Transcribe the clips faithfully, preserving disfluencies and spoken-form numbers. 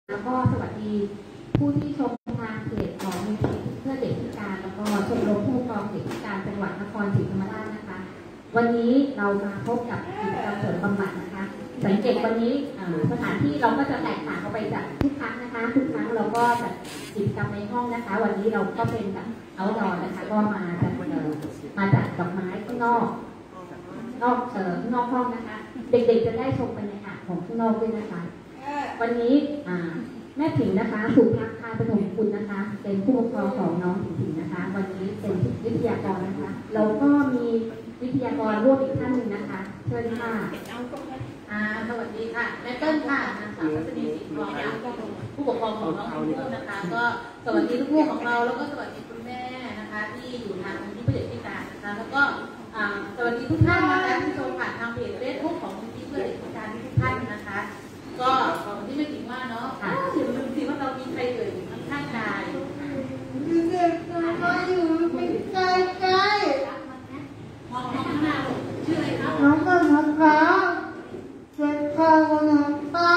แล้วก็สวัสดีผู้ที่ชมทางเพจของมูลนิธิเพื่อเด็กพิการแล้วก็ชมรมผู้ปกครองเด็กพิการจังหวัดนครศรีธรรมราชนะคะวันนี้เรามาพบกับกิจกรรมเสริมบำบัดนะคะสังเกตวันนี้สถานที่เราก็จะแตกต่างออกไปจากทุกครั้งนะคะทุกครั้งเราก็จัดกิจกรรมในห้องนะคะวันนี้เราก็เป็นแบบเอาท์ดอร์นะคะก็มาจากมาจากดอกไม้ข้างนอกนอกเอ่อนอกห้องนะคะเด็กๆจะได้ชมบรรยากาศของข้างนอกด้วยนะคะวันนี้แม่ผิงนะคะสุภาคาปฐมคุณนะคะเป็นผู้ปกครองของน้องผิงนะคะวันนี้เป็นวิทยากรนะคะเราก็มีวิทยากรร่วมอีกท่านหนึ่งนะคะเชิญค่ะสวัสดีค่ะแม่เติ้ลค่ะนางสาวพัชรีศรีทองผู้ปกครองของน้องชมพู่นะคะก็สวัสดีลูกๆของเราแล้วก็สวัสดีคุณแม่นะคะที่อยู่ทางมูลนิธิเพื่อเด็กพิการนะคะแล้วก็สวัสดีทุกท่านนะคะที่ชมผ่านทางเพจเฟซบุ๊กของมูลนิธิเพื่อเด็กพิการทุกท่านนะคะก็ของที่ไม่ถึงว่าเนาะถึงลืมสิว่าเรามีใครเอ่ยข้างข้างกายเด็กๆมาอยู่เป็นใกล้ใกล้มองข้างหน้าชื่ออะไรครับน้องก็นะคะเป็นพ่อของน้องป้า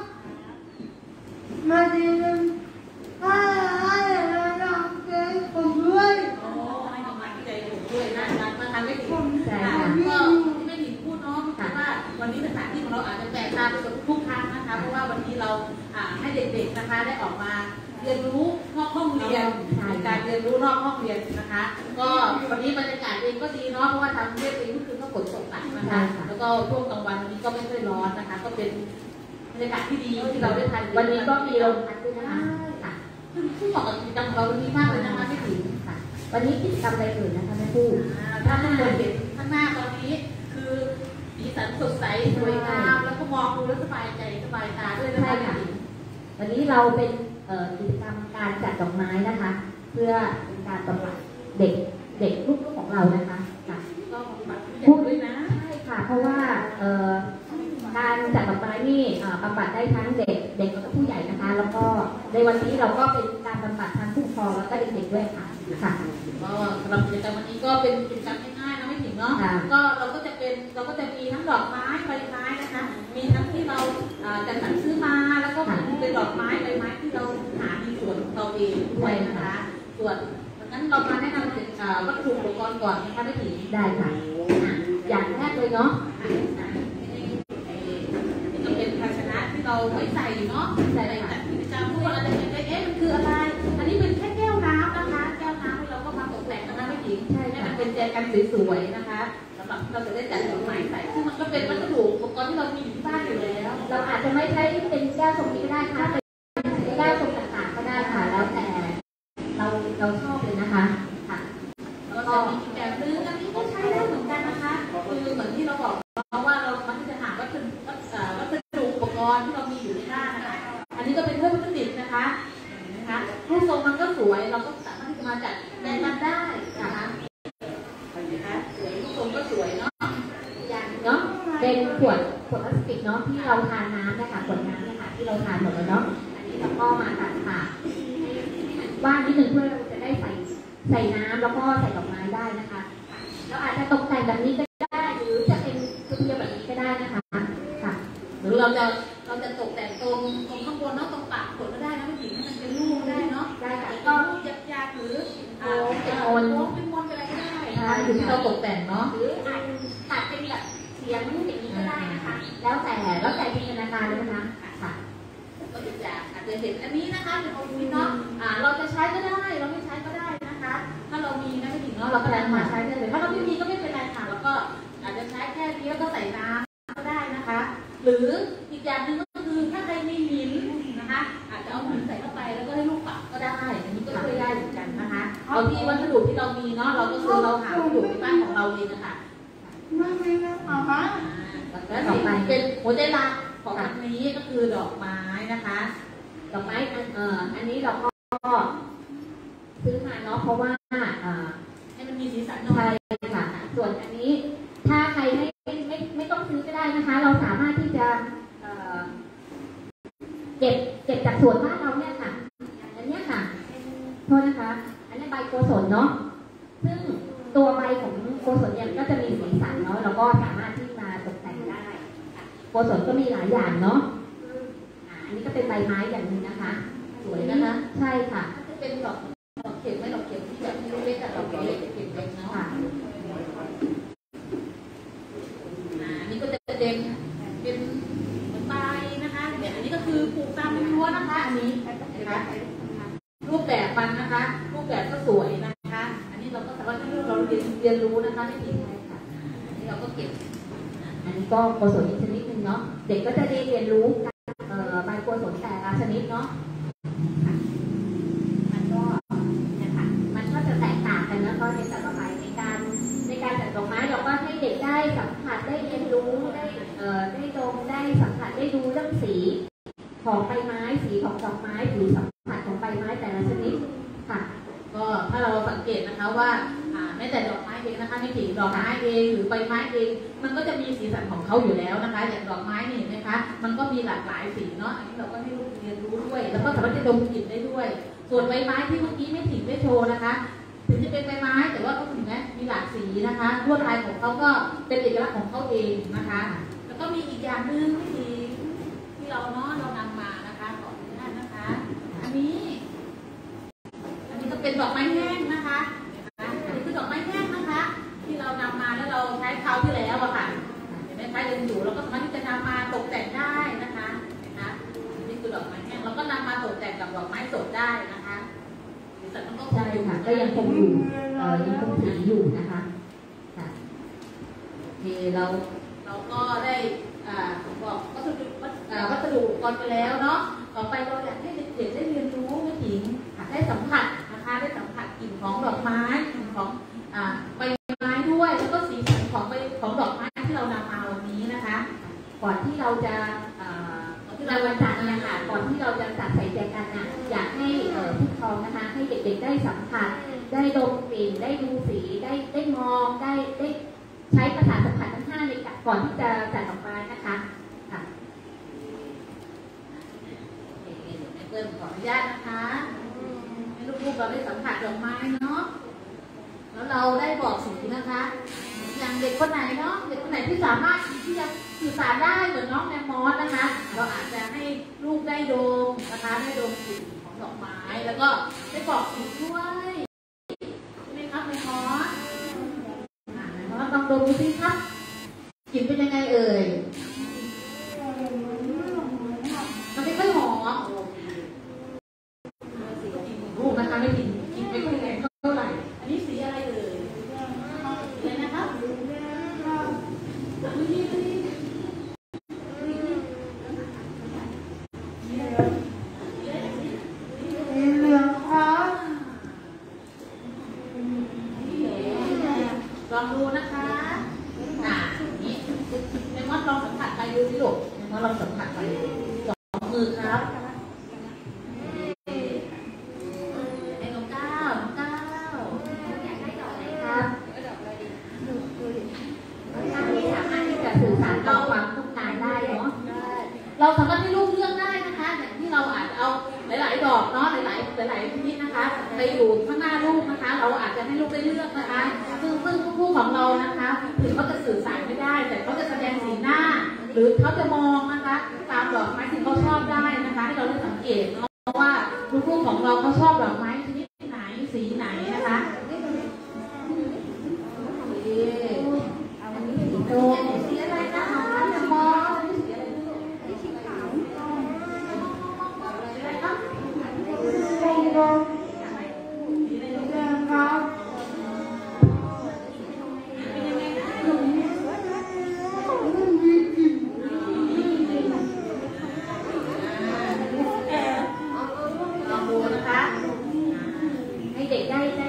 มาดีเลยให้ให้เราเจอผมด้วยโอ้ให้กำลังใจผมด้วยน่ารักมากทำไม่ถึงใช่ค่ะก็ที่ไม่ถึงพูดเนาะเพราะว่าวันนี้สถานที่ของเราอาจจะแตกต่างไปจากทุกครั้งนะคะเพราะว่าวันนี้เราให้เด็กๆนะคะได้ออกมาเรียนรู้นอกห้องเรียนการเรียนรู้นอกห้องเรียนนะคะก็วันนี้บรรยากาศเองก็ดีเนาะเพราะว่าทำเรียนเองเมื่อคืนก็ฝนตกหนักนะคะแล้วก็ช่วงกลางวันวันนี้ก็ไม่ค่อยร้อนนะคะก็เป็นบรรยากาศที่ดีที่เราได้ทานวันนี้ก็มีลมพัดด้วยนะคะค่ะซึ่งเหมาะกับกิจกรรมของเราวันนี้มากเลยนะคะไม่ถึงค่ะวันนี้กิจกรรมอะไรอื่นนะคะแม่ผู้ถ้าท่านเห็นข้างหน้าตอนนี้คือสีสันสดใสสวยงามแล้วก็มองดูแล้วสบายใจสบายตาด้วยนะคะวันนี้เราเป็นกิจกรรมการจัดดอกไม้นะคะเพื่อเป็นการบำบัดเด็กเด็กลูกของเรานะคะค่ะก็บำบัดพูดด้วยนะใช่ค่ะเพราะว่าการจัดดอกไม้นี่บำบัดได้ทั้งเด็กเด็กและผู้ใหญ่นะคะแล้วก็ในวันนี้เราก็เป็นการบำบัดทั้งผู้ปกครองแล้วก็เด็กๆด้วยค่ะค่ะก็สำหรับกิจกรรมวันนี้ก็เป็นกิจกรรมง่ายๆนะไม่ถึงเนาะก็เราก็จะเป็นเราก็จะมีทั้งดอกไม้ใบไม้นะคะมีทั้งที่เราจะสั่งซื้อมาแล้วก็เป็นดอกไม้ใบไม้ที่เราหาในสวนของเราเองด้วยนะคะส่วนงั้นเรามาแนะนำวัตถุอุปกรณ์ก่อนนะคะไม่ถึงได้ค่ะอย่างแรกเลยเนาะจะเป็นภาชนะที่เราไว้ใส่เนาะใส่จัดกิจกรรมพวกอะไรอย่างเงี้ยเอ๊ะมันคืออะไรอันนี้เป็นแค่แก้วน้ำนะคะแก้วน้ำที่เราก็มาตกแต่งนะคะไม่ถึงใช่ให้มันเป็นแจกันสวยๆนะคะสำหรับเราจะได้จัดดอกไม้ใส่ซึ่งมันก็เป็นวัสดุอุปกรณ์ที่เรามีอยู่ที่บ้านอยู่แล้วเราอาจจะไม่ใช้เป็นแก้วทรงนี้ก็ได้ค่ะเป็นแก้วทรงต่างๆก็ได้ค่ะแล้วแต่เราเราชอบเลยนะคะค่ะแล้วก็มีแบบนึงอันนี้ก็ใช้ได้เหมือนกันนะคะคือเหมือนที่เราบอกเพราะว่าเรามันจะหาวัสดุวัสดุอุปกรณ์ที่เรามีอยู่ในบ้านนะคะอันนี้ก็เป็นเครื่องประดิษฐ์นะคะนะคะรูปทรงมันก็สวยเราก็สามารถที่จะมาจัดแทนมันได้นะคะนะคะสวยรูปทรงก็สวยเนาะอย่างเนาะเป็นขวดขวดพลาสติกเนาะที่เราทานน้ำนะคะขวดน้ำเนี่ยค่ะที่เราทานหมดแล้วเนาะอันนี้เราก็มาตัดค่ะว่างนิดนึงเพื่อเราจะได้ใส่ใส่น้ำแล้วก็ใส่ดอกไม้ได้นะคะเราอาจจะตกแต่งแบบนี้ก็ได้หรือจะเป็นเพียงแบบนี้ก็ได้นะคะค่ะหรือเราจะเราจะตกแต่งตรงตรงข้างบนเนาะตรงปากขวดก็ได้นะผู้หญิงให้มันเป็นรูปได้เนาะได้ค่ะก็ยักยากหรือเป็นโอนเป็นมนเป็นอะไรก็ได้นะคะอยู่ที่เราตกแต่งเนาะหรืออาจตัดเป็นแบบเสียงอย่างนี้ก็ได้นะคะแล้วแต่แล้วแต่จินตนาการเลยนะคะค่ะก็จะอาจจะเห็นอันนี้นะคะเป็นโอวินเนาะเราจะใช้ก็ได้เราไม่ใช้ก็ได้นะคะถ้าเรามีนะผู้หญิงเนาะเราก็นำมาใช้ได้เลยถ้าเราไม่มีก็ไม่เป็นไรค่ะแล้วก็อาจจะใช้แค่นี้แล้วก็ใส่น้ำก็ได้นะคะหรืออีกอย่างหนึ่งก็คือถ้าใครมีหินนะคะอาจจะเอาหินใส่เข้าไปแล้วก็ให้ลูกปักก็ได้อันนี้ก็ช่วยได้เหมือนกันนะคะเอาที่วัสดุที่เรามีเนาะเราก็คือเราหาวัสดุในบ้านของเราเองนะคะไม่ไม่ไม่เอาปะแล้วต่อไปเป็นหัวใจหลักของอันนี้ก็คือดอกไม้นะคะดอกไม้เอ่ออันนี้เราก็ซื้อมาเนาะเพราะว่าให้มันมีสีสันหน่อยค่ะส่วนอันนี้ถ้าใครไม่ไม่ไม่ต้องซื้อก็ได้นะคะเราสามารถที่จะเก็บเก็บจากสวนบ้านเราเนี่ยค่ะอันนี้ค่ะโทษนะคะอันนี้ใบโกศลเนาะซึ่งตัวใบของโกศลเนี่ยก็จะมีสีสันเนาะแล้วก็สามารถที่มาตกแต่งได้โกศลก็มีหลายอย่างเนาะอันนี้ก็เป็นใบไม้อย่างนึงนะคะสวยนะคะใช่ค่ะจะเป็นดอกดอกเข็มไม่ดอกเข็มที่แบบเล็กๆกับดอกเล็กๆเข็มเล็กเนาะค่ะอ่านี่ก็จะเป็นเป็นเหมือนใบนะคะเนี่ยอันนี้ก็คือปลูกตามเป็นรั้วนะคะอันนี้นะคะรูปแบบมันนะคะ รูปแบบก็สวยนะคะ อันนี้เราก็สามารถให้เราเรียนเรียนรู้นะคะไม่ผิดค่ะอันนี้เราก็เก็บอันนี้ก็โกศลอีกชนิดหนึ่งเนาะเด็กก็จะได้เรียนรู้เอ่อใบโกศลแต่ละชนิดเนาะมันก็เนี่ยค่ะมันก็จะแตกต่างกันแล้วก็ในแต่ละใบในการในการจัดดอกไม้เราก็ให้เด็กได้สัมผัสได้เรียนรู้ได้เอ่อได้ดมได้สัมผัสได้ดูเรื่องสีของใบไม้สีของดอกไม้หรือสัมผัสของใบไม้แต่ละชนิดค่ะก็ถ้าเราสังเกตนะคะว่าแม้แต่ดอกไม้เองนะคะไม่ถึงดอกไม้เองหรือใบไม้เองมันก็จะมีสีสันของเขาอยู่แล้วนะคะอย่างดอกไม้นี่เห็นไหมคะมันก็มีหลากหลายสีเนาะอันนี้เราก็ให้ลูกเรียนรู้ด้วย แล้วก็สามารถจะดมกลิ่นได้ด้วย ส่วนใบไม้ที่เมื่อกี้ไม่ถึงได้โชว์นะคะถึงจะเป็นใบไม้แต่ว่าก็ถึงแม้มีหลากสีนะคะลวดลายของเขาก็เป็นเอกลักษณ์ของเขาเองนะคะแล้วก็มีอีกอย่างหนึ่งที่ที่เราเนาะเรานำมานะคะขออนุญาตนะคะอันนี้อันนี้ก็เป็นดอกไม้แห้งนะคะอันนี้คือดอกไม้แห้งนะคะที่เรานำมาแล้วเราใช้คราวที่แล้วอะค่ะเห็นไหมคะยังอยู่เราก็สามารถที่จะนำมาตกแต่งได้นะคะนะคะนี่คือดอกไม้แห้งเราก็นำมาตกแต่งกับดอกไม้สดได้นะคะแต่มันก็ใช่ค่ะก็ยังคงอยู่เอ่อยังคงถืออยู่นะคะค่ะที่เราเราก็ได้อ่าบอกวัสดุวัสอ่าวัสดุอุปกรณ์ไปแล้วเนาะต่อไปเราอยากให้เด็กๆได้เรียนรู้ไม่ถึงได้สัมผัสนะคะได้สัมผัสกลิ่นของดอกไม้กลิ่นของอ่าใบไม้ด้วยแล้วก็สีสันของใบของดอกไม้ที่เรานำมาวันนี้นะคะก่อนที่เราจะเอ่อในวันจันทร์เนี่ยค่ะก่อนที่เราจะจัดใส่ใจกันนะอยากให้เอ่อผู้ปกครองนะคะให้เด็กๆได้สัมผัสได้ดมกลิ่นได้ดูสีได้ได้มองได้ได้ใช้ประสาทสัมผัสทั้งห้าในการก่อนที่จะจัดดอกไม้นะคะค่ะเดี๋ยวแม่เปิ้ลขออนุญาตนะคะให้ลูกๆเราได้สัมผัสดอกไม้เนาะแล้วเราได้บอกสีนะคะอย่างเด็กคนไหนเนาะเด็กคนไหนที่สามารถที่จะสื่อสารได้เหมือนน้องแมมมอสนะคะเราอาจจะให้ลูกได้ดมนะคะได้ดมกลิ่นของดอกไม้แล้วก็ได้บอกสีด้วยใช่ไหมครับแมมมอสอ่าแมมมอสลองดมดูสิครับกลิ่นเป็นยังไงเอ่ยมันไม่ค่อยหอมลูกนะคะไม่กลิ่นกลิ่นไม่ค่อยแรงเท่าไหร่อันนี้สีอะไรเอ่ยสีอะไรนะครับดูดีดูดีเหลืองครับลองดูนะคะอ่านี่เมมอนลองสัมผัสไปดูสิลูกเมมอนลองสัมผัสไปสองมือครับไอ้น้องก้าวน้องก้าวอยากได้ดอกไหนครับดอกอะไรดีท่านนี้สามารถที่จะสื่อสารต่อความต้องการได้เนาะเราสามารถให้ลูกเลือกได้นะคะอย่างที่เราอาจจะเอาหลายๆดอกเนาะหลายๆหลายๆชนิดนะคะไปอยู่ข้างหน้าลูกนะคะ เราอาจจะให้ลูกได้เลือกนะคะ ซึ่งซึ่งผู้ของเรานะคะถึงเขาจะสื่อสารไม่ได้ แต่เขาจะแสดงสีหน้า หรือเขาจะมองนะคะตามดอกไม้ที่เขาชอบได้นะคะให้เราได้สังเกตเนาะเพราะว่าลูกๆของเราเขาชอบดอกไม้ชนิดไหนสีไหนนะคะโอ้สีอะไรนะคะจะมองสีอะไรลูกสีขาวสีอะไรครับสีแดงสีอะไรลูกแดงครับเป็นยังไงนะมีกลิ่นลองดูนะคะให้เด็กได้ได้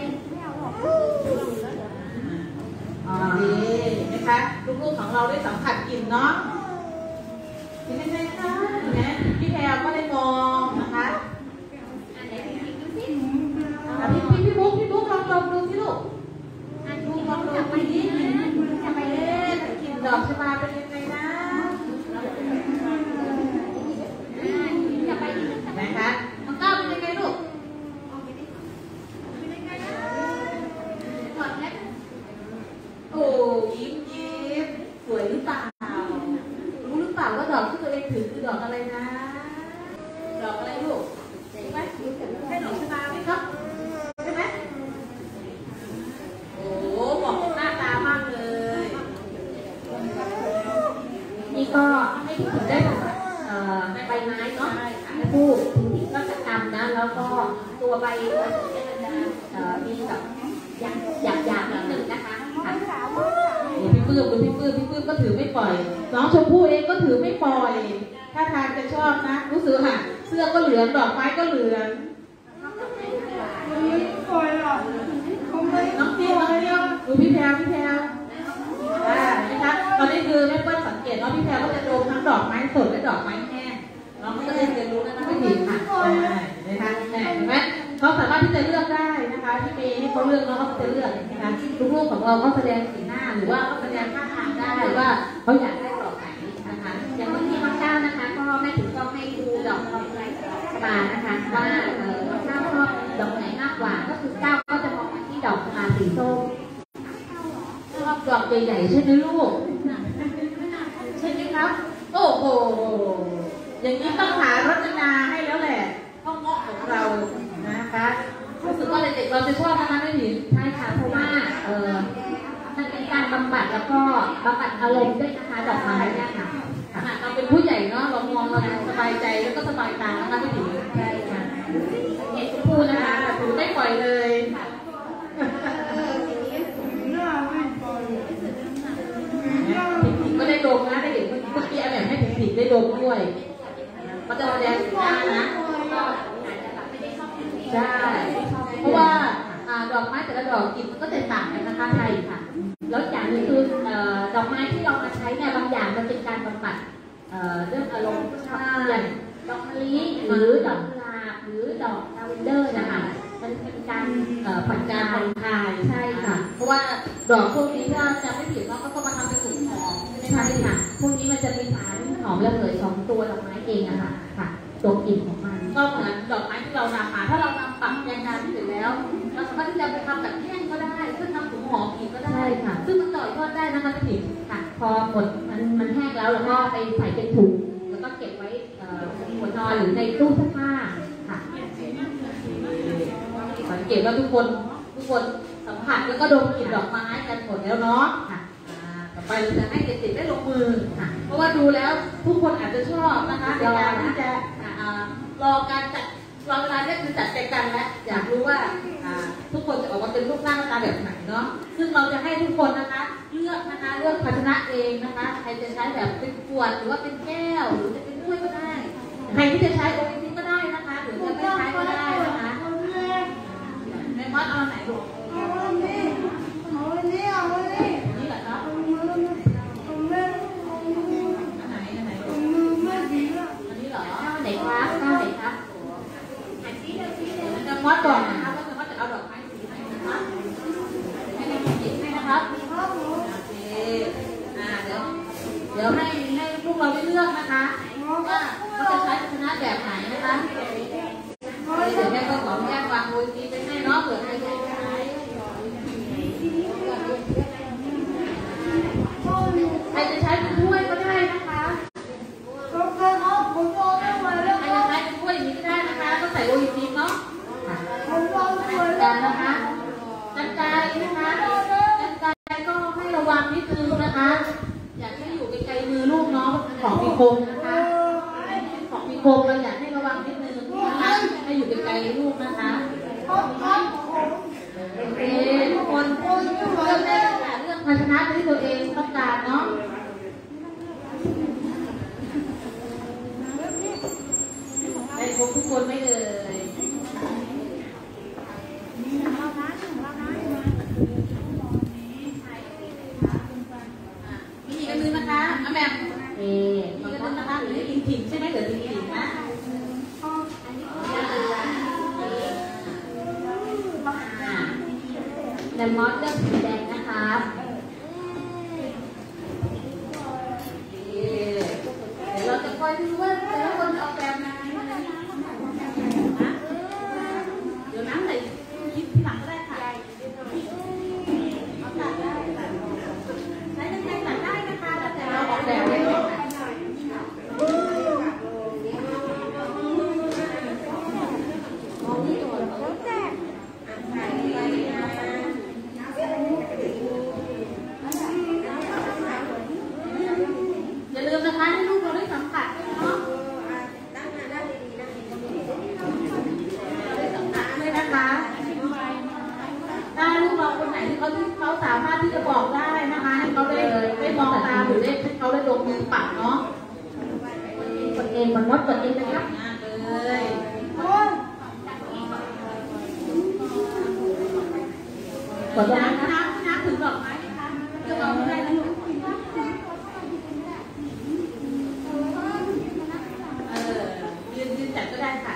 อ่าดีนะคะลูกๆของเราได้สัมผัสกลิ่นเนาะเป็นยังไงคะเห็นไหมพี่แพรก็ได้มองนะคะอันไหนจริงๆดูสิพู่จริงๆก็จะดำนะแล้วก็ตัวใบมันจะมีแบบหยาบหยาบหยาบนิดนึงนะคะพี่ปื้มดูพี่ปื้มพี่ปื้มก็ถือไม่ปล่อยน้องชมพู่เองก็ถือไม่ปล่อยถ้าทางจะชอบนะรู้สึกค่ะเสื้อก็เหลืองดอกไม้ก็เหลืองน้องเที่ยวน้องเที่ยวดูพี่แพรวพี่แพรวอ่านะคะตอนนี้คือแม่เปิ้ลสังเกตว่าพี่แพรวก็จะดมทั้งดอกไม้สดและดอกไม้แห้งน้องก็จะเรียนรู้นะไม่ผิดค่ะนะคะเห็นไหมเขาสามารถที่จะเลือกได้นะคะที่เมย์ให้เขาเลือกน้องเขาจะเลือกนะคะลูกๆของเราก็แสดงสีหน้าหรือว่าเขาแสดงท่าทางได้ว่าเขาอยากได้ดอกไหนนะคะอย่างวันที่น้องก้าวนะคะก็แม่ถึงก็ให้ดูดอกทองไรสบายนะคะว่าเออน้องก้าวชอบดอกไหนมากกว่าก็คือก้าวก็จะมองที่ดอกสมาสีส้มชอบดอกใหญ่ๆใช่ไหมลูกใช่ไหมครับโอ้โหอย่างนี้ต้องหารจนาให้แล้วแหละห้องเงาะของเรานะคะรู้สึกว่าเด็กๆเราจะชอบนะคะไม่ผิดใช่ค่ะเพราะว่าเออมันเป็นการบำบัดแล้วก็บำบัดอารมณ์ด้วยนะคะดอกไม้เนี่ยค่ะเราเป็นผู้ใหญ่เนาะเรามองเราสบายใจแล้วก็สบายตานะคะไม่ผิดใช่ค่ะเห็นพูดนะคะถือไม่ปล่อยเลยก็ได้ดมนะได้เห็นเมื่อกี้อะไรให้ผิดๆได้ดมด้วยมันจะแสดงสีหน้านะใช่เพราะว่าดอกไม้แต่ละดอกกลิ่นมันก็แตกต่างกันนะคะใช่ค่ะแล้วอย่างนึงคือดอกไม้ที่เรามาใช้เนี่ยบางอย่างมันเป็นการบำบัดเรื่องอารมณ์อย่างดอกมะลิหรือดอกกุหลาบหรือดอกลาเวนเดอร์นะคะมันเป็นการผ่อนคลายผ่อนคลายใช่ค่ะเพราะว่าดอกพวกนี้ถ้าจะไม่ผิดว่าก็มาทำเป็นถุงหอมใช่ค่ะพวกนี้มันจะมีสารหอมระเหยของตัวดอกไม้เองอะค่ะค่ะตัวกลิ่นของมันก็เหมือนดอกไม้ที่เรานำมาถ้าเรานำปักยางงานเสร็จแล้วเราสามารถที่จะไปทำแบบแห้งก็ได้เพื่อทำถุงหอมอีกก็ได้ค่ะซึ่งมันต่อยอดได้นะคะพี่ผิดค่ะพอหมดมันมันแห้งแล้วเราก็ไปใส่เป็นถุงแล้วก็เก็บไว้หัวนอนหรือในตู้เสื้อผ้าค่ะสังเกตว่าทุกคนทุกคนสัมผัสแล้วก็ดมกลิ่นดอกไม้กันหมดแล้วเนาะค่ะต่อไปเราจะให้เด็กๆได้ลงมือค่ะเพราะว่าดูแล้วทุกคนอาจจะชอบนะคะในการที่จะรอการจัดรอเวลาเนี่ยคือจัดใจกันแล้วอยากรู้ว่าทุกคนจะออกมาเป็นรูปร่างหน้าตาแบบไหนเนาะซึ่งเราจะให้ทุกคนนะคะเลือกนะคะเลือกภาชนะเองนะคะใครจะใช้แบบเป็นขวดหรือว่าเป็นแก้วหรือจะเป็นถ้วยก็ได้ใครที่จะใช้โออิซิก็ได้นะคะหรือจะไม่ใช้ก็ได้นะคะในมัดเอาไหนลูกเอาอันนี้เอาอันนี้เอาอันนี้นี่แหละครับอันไหนอันไหนอันนี้เหรอไหนครับข้าวไหนครับจะมัดก่อนนะคะว่าจะมัดจะเอาดอกไม้สีไหนนะคะให้ในหยิบให้นะครับโอเคอ่าเดี๋ยวเดี๋ยวให้ให้ลูกเราได้เลือกนะคะว่าเขาจะใช้ภาชนะแบบไหนนะคะเดี๋ยวแม่ก็ขอแม่วางโรยตีไปให้เนาะเผื่อใครจะใช้ใครจะใช้เป็นถ้วยก็ได้นะคะใครจะใช้เป็นถ้วยนี้ก็ได้นะคะต้องใส่โรยตีเนาะกันนะคะกันไกรนะคะกันไกรก็ให้ระวังนิดนึงนะคะอยากให้อยู่ไกลๆมือลูกเนาะของมีคมนะคะของมีคมเราอยากให้ระวังนิดนึงนะคะให้อยู่ไกลๆลูกนะคะโอเคทุกคนเลือกได้ค่ะเลือกภาชนะที่ตัวเองต้องการเนาะได้ครบทุกคนไม่เลยมีอีกอันนึงนะคะอ่ะแม่เอ๊ะมีอันนึงนะคะหรือลิงถิ่นใช่ไหมหรือลิงถิ่นนะแลมอนเลือกสีแดงนะคะเดี๋ยวเราจะคอยดูว่าแต่ละคนออกแบบไหนเดี๋ยวน้ำใส่ยิบที่หลังก็ได้ค่ะเอาตัดได้ใช้แรงตัดได้นะคะแต่เราออกแบบเลยที่เขาที่เขาสามารถที่จะบอกได้นะคะให้เขาได้ได้มองตาหรือได้ให้เขาได้ลงมือปักเนาะกดเองมันมดกดเองนะครับเลยกดน้ำน้ำน้ำถึงดอกไม้ไหมคะจะมองได้นะลูกเออยืนยืนจัดก็ได้ค่ะ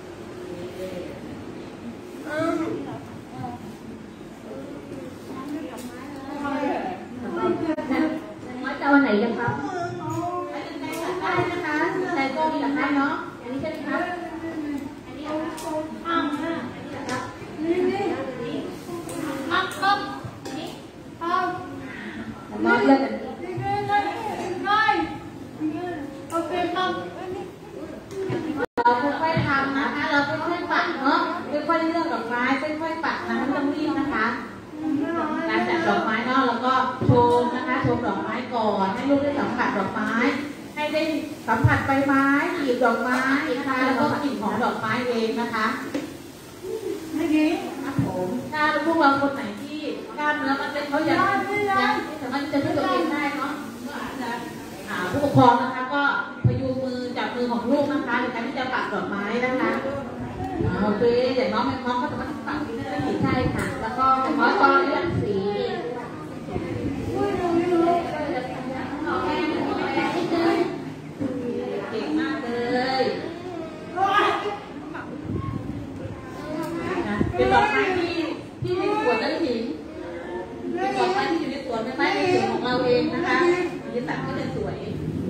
จะวันไหนกันครับได้นะคะแต่ก็มีหลักฐานเนาะอันนี้ใช่ไหมครับอันนี้อ้าวอันนี้นะครับนี่นี่อ้าวครับนี่อ้าวมาเลือกกันไม่โอเคครับเราค่อยๆทำนะคะเราค่อยๆปักเนาะค่อยๆเลือกดอกไม้ค่อยๆปักนะไม่ต้องรีบนะคะการจัดดอกไม้เนาะแล้วก็โชว์นะคะโชว์ดอกไม้ก่อนให้ลูกได้สัมผัสดอกไม้ให้ได้สัมผัสใบไม้หยิบดอกไม้นะคะแล้วก็กลิ่นของดอกไม้เองนะคะไม่ดีครับผมถ้าลูกเราคนไหนที่กล้ามเนื้อมันเป็นเขายังยังสามารถจะช่วยตัวเองได้เนาะก็อาจจะผู้ปกครองนะคะก็พยุงมือจับมือของลูกนะคะในการที่จะปักดอกไม้นะคะโอเคแต่น้องไม่น้องก็สามารถปักที่ได้ใช่ค่ะแล้วก็น้องก็เลือกสีเก่งมากเลยเป็นดอกไม้ที่ที่ในสวนนั่นเองเป็นดอกไม้ที่อยู่ในสวนไม่ไม่ในสวนของเราเองนะคะสีสันก็จะสวย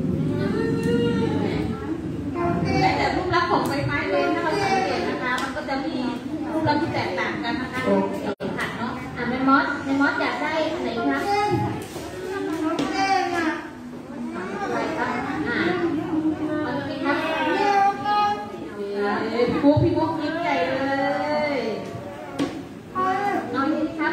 แต่รูปลักษณ์ของใบไม้เองถ้าเราสังเกตนะคะมันก็จะมีรูปลักษณ์ที่แตกต่างกันนะคะค่ะเนาะอ่ะแม่มอสแม่มอสอยากได้ไหนครับอะไรครับอ่าเอาดูสิครับพี่มุกพี่มุกยิ้มใหญ่เลยเอาดูสิครับ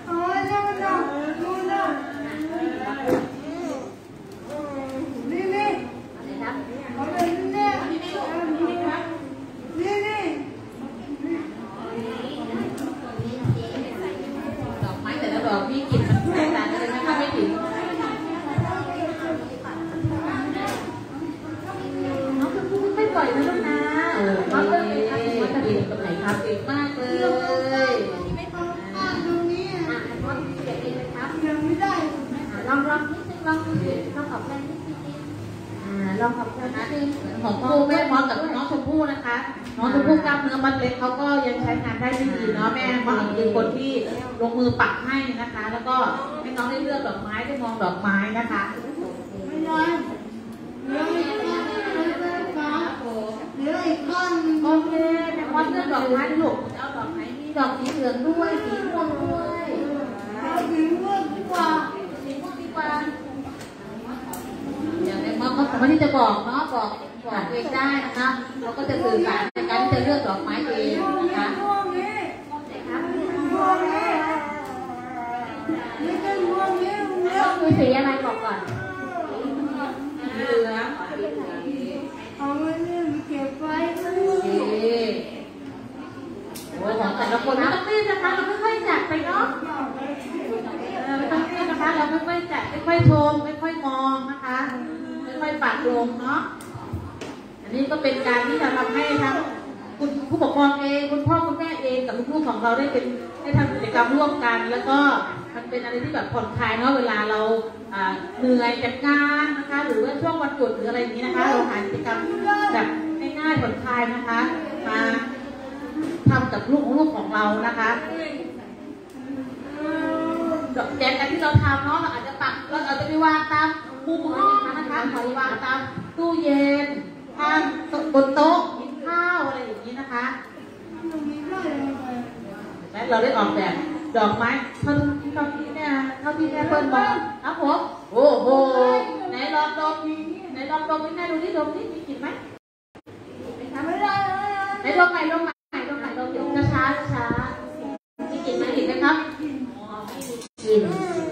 พี่กินมันแตกต่างกันเลยนะคะไม่ถึงน้องจะพูดไม่ปล่อยนะลูกนะเออมาเพิ่มเลยครับมาจะกินกับไหนครับเก่งมากเลยไม่ต้องข้ามตรงนี้อ่ะน้องเสียเองเลยครับยังไม่ได้ลองลองนิดนึงลองดูสิลองขอบแรงนิดนึงอ่าลองขอบแรงนิดนึงของครูแม่มอสกับน้องชมพู่นะคะน้องชมพู่กล้ามเนื้อมัดเล็กเขาก็ยังใช้งานได้ไม่ดีเนาะแม่มอสเป็นคนที่ลงมือปักให้นะคะแล้วก็ให้น้องได้เลือกดอกไม้ได้มองดอกไม้นะคะไม่ได้เหลืออีกข้อนเหลืออีกข้อนโอเคแม่มอสเลือกดอกไม้ลูกจะเอาดอกไหนมีดอกสีเหลืองด้วยสีม่วงด้วยสีม่วงดีกว่าสีม่วงดีกว่าอย่างแม่มอสก็สามารถที่จะบอกเนาะบอกบอกเองได้นะคะเราก็จะสื่อสารในการที่จะเลือกดอกไม้เองนะคะมีสีอะไรบอกก่อนเหลืองเอาไว้เนี่ยเก็บไว้โอ้ยของแต่ละคนไม่ต้องรีบนะคะเราค่อยๆจัดไปเนาะไม่ต้องรีบนะคะเราค่อยๆจัดค่อยๆชมค่อยๆมองนะคะค่อยๆปักลงเนาะอันนี้ก็เป็นการที่จะทำให้ทั้งคุณผู้ปกครองเองคุณพ่อคุณแม่เองกับลูกๆของเราได้เป็นได้ทำกิจกรรมร่วมกันแล้วก็มันเป็นอะไรที่แบบผ่อนคลายเนาะเวลาเราเหนื่อยจากงานนะคะหรือว่าช่วงวันหยุดหรืออะไรอย่างนี้นะคะเราหากิจกรรมแบบง่ายๆผ่อนคลายนะคะมาทำกับลูกของลูกของเรานะคะดอกแจกกันที่เราทำเนาะเราอาจจะปักเราอาจจะไปวางตามมุมห้องนะคะหรือวางตามตู้เย็นทางบนโต๊ะกินข้าวอะไรอย่างนี้นะคะและเราได้ออกแบบดอกไม้เท่าที่เท่าที่แม่เท่าที่แม่เปิ้ลบอกครับผมโอ้โหไหนลองดมไหนลองดมให้แม่ดูนี่ดมนี่มีกลิ่นไหมไม่ได้ไหนดมใหม่ดมใหม่ดมใหม่ดมเดี๋ยวช้าช้ามีกลิ่นไหมกลิ่นไหมครับกลิ่น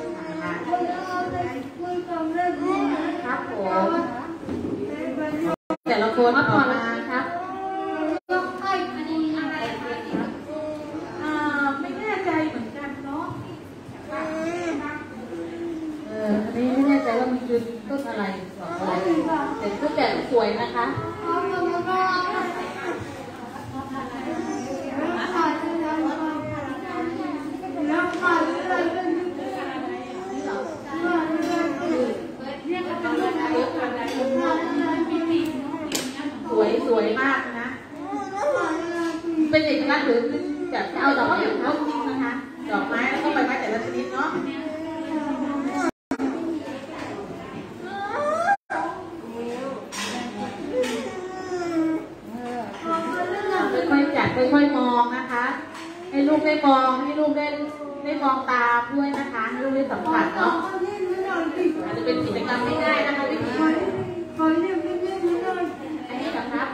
ครับผมแต่ละคนออกมาครับไม่แน่ใจเหมือนกันเนาะเป็นเอกลักษณ์หรือแบบเอาดอกไม้อย่างเขาจริงนะคะดอกไม้แล้วก็ใบไม้แต่ละชนิดเนาะค่อยๆจัดค่อยๆมองนะคะให้ลูกได้มองให้ลูกได้ได้มองตามด้วยนะคะให้ลูกได้สัมผัสเนาะอาจจะเป็นกิจกรรมง่ายๆนะคะวิธีอันนี้นะครับ